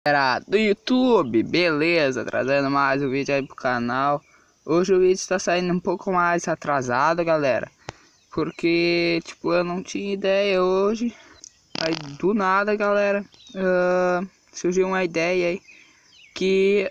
Galera do YouTube, beleza? Trazendo mais um vídeo aí pro canal. Hoje o vídeo está saindo um pouco mais atrasado, galera, porque tipo, eu não tinha ideia hoje. Aí do nada, galera, surgiu uma ideia aí que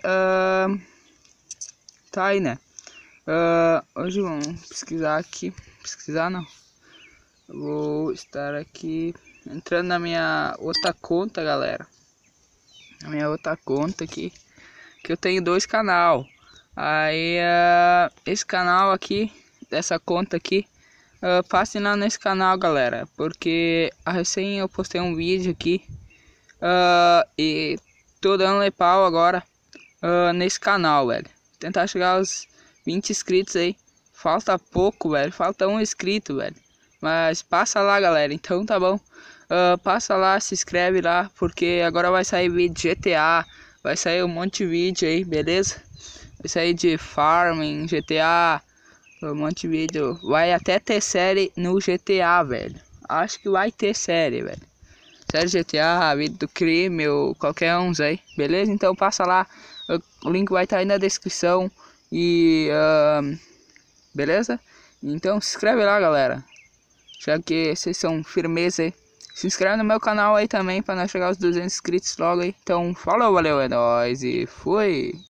tá aí, né? Hoje vamos pesquisar aqui. Pesquisar não. Eu vou estar aqui entrando na minha outra conta, galera. A minha outra conta aqui, que eu tenho dois canal. Aí esse canal aqui, dessa conta aqui, passe lá nesse canal, galera, porque recém eu postei um vídeo aqui e tô dando pau agora nesse canal, velho. Tentar chegar aos 20 inscritos aí. Falta pouco, velho, falta um inscrito, velho, mas passa lá, galera. Então tá bom. Passa lá, se inscreve lá, porque agora vai sair vídeo de GTA, vai sair um monte de vídeo aí, beleza? Vai sair de farming, GTA, um monte de vídeo. Vai até ter série no GTA, velho. Acho que vai ter série, velho. Série GTA, vídeo do crime ou qualquer uns aí, beleza? Então passa lá, o link vai estar aí na descrição e beleza? Então se inscreve lá, galera, já que vocês são firmeza aí. Se inscreve no meu canal aí também, para nós chegar aos 200 inscritos logo aí. Então, falou, valeu, é nóis e fui!